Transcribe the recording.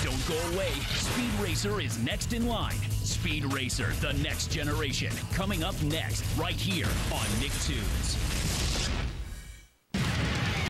Don't go away. Speed Racer is next in line. Speed Racer, the next generation. Coming up next, right here on NickToons.